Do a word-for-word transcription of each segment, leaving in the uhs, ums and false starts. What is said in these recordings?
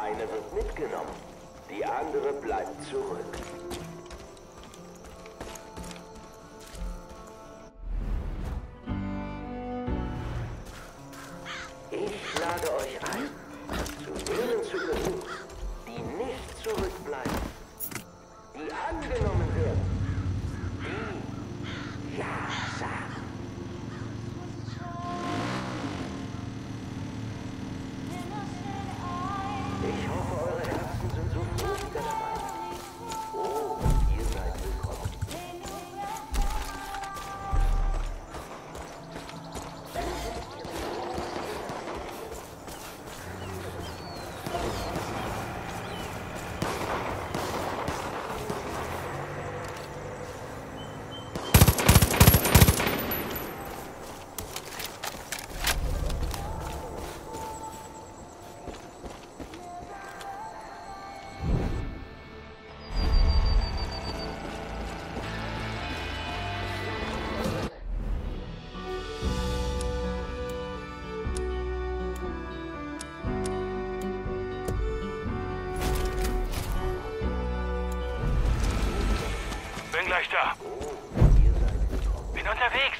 Eine wird mitgenommen. Die andere bleibt zurück. Ich lade euch ein, zu denen zu gehören, die nicht zurückbleiben, die angenommen werden, die Ja sagen. Ich hoffe, eure Herzen sind so froh wieder dabei. Oh, ihr seid willkommen. Bin gleich da. Bin unterwegs.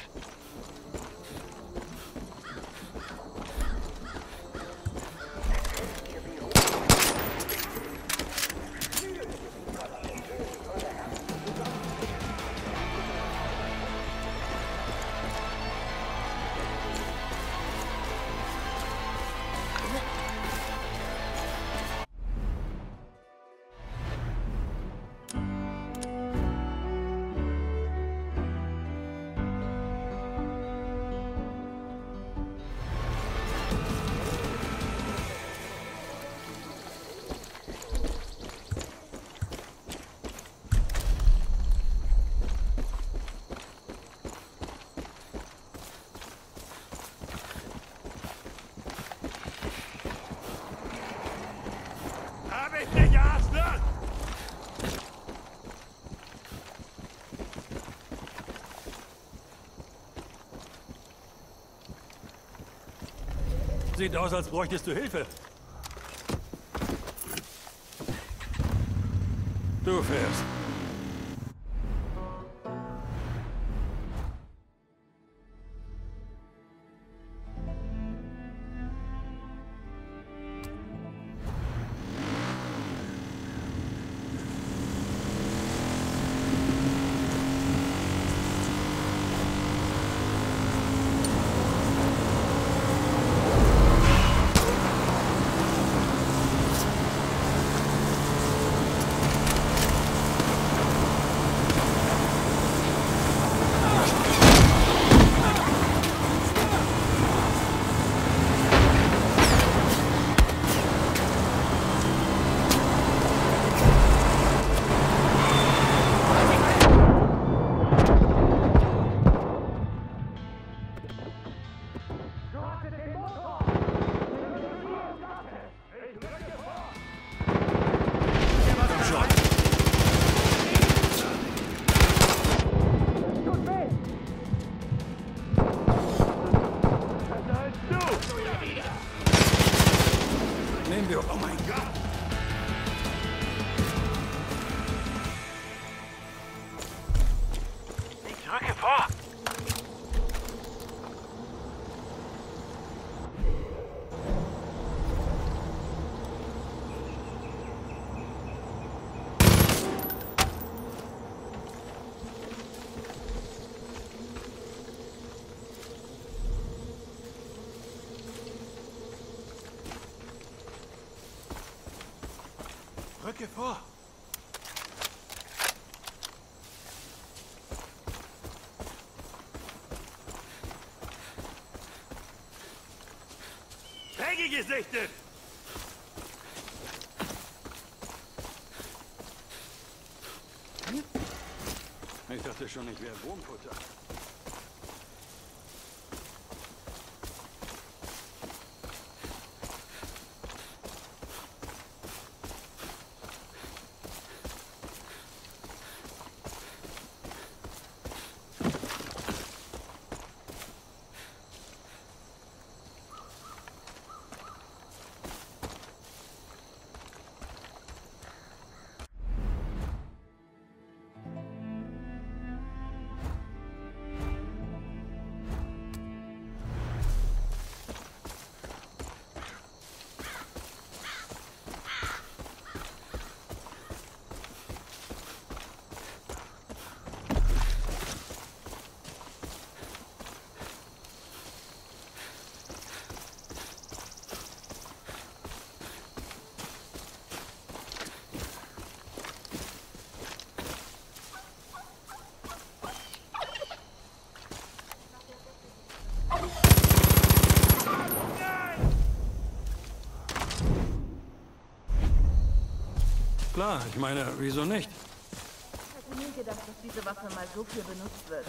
Sieht aus, als bräuchtest du Hilfe. Du fährst. Oh mein Gott! Ich drücke vor! Rücke vor! Peggy gesichtet! Ich dachte schon, ich wäre Wurmfutter. klar. Ich meine, wieso nicht? Ich hätte nie gedacht, dass diese Waffe mal so viel benutzt wird.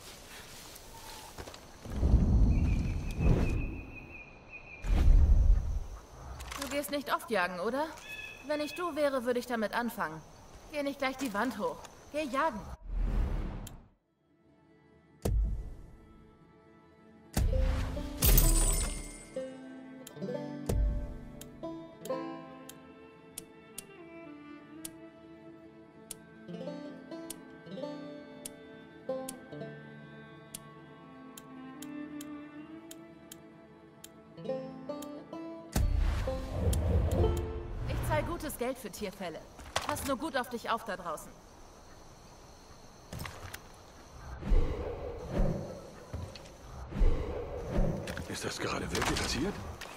Du gehst nicht oft jagen, oder? Wenn ich du wäre, würde ich damit anfangen. Geh nicht gleich die Wand hoch. Geh jagen. Ich zahl gutes Geld für Tierfälle. Pass nur gut auf dich auf da draußen. Ist das gerade wirklich passiert?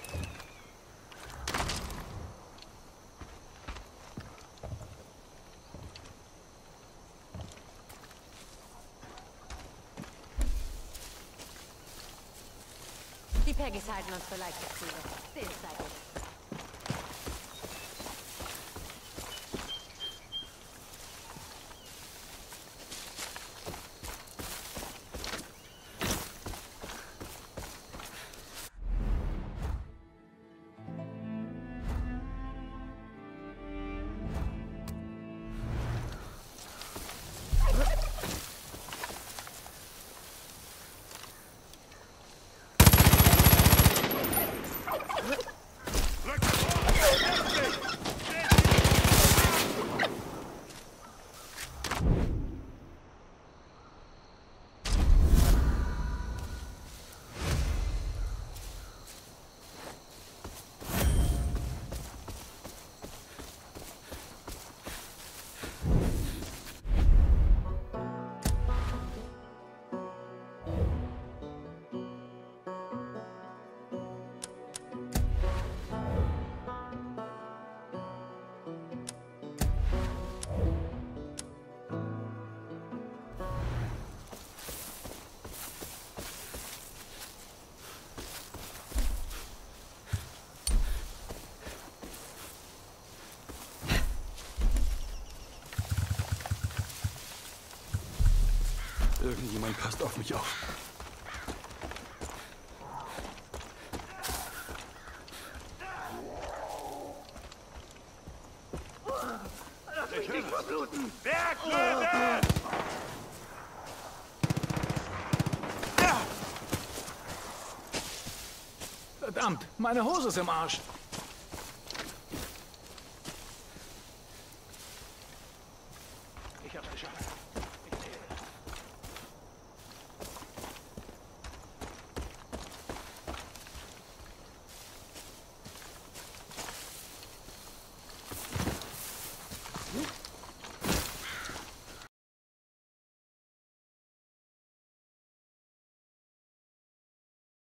Die Peggies halten uns für leichte Ziele. Vielseitig. Irgendjemand passt auf mich auf. Ich will verbluten! Berglöwe! Verdammt, meine Hose ist im Arsch.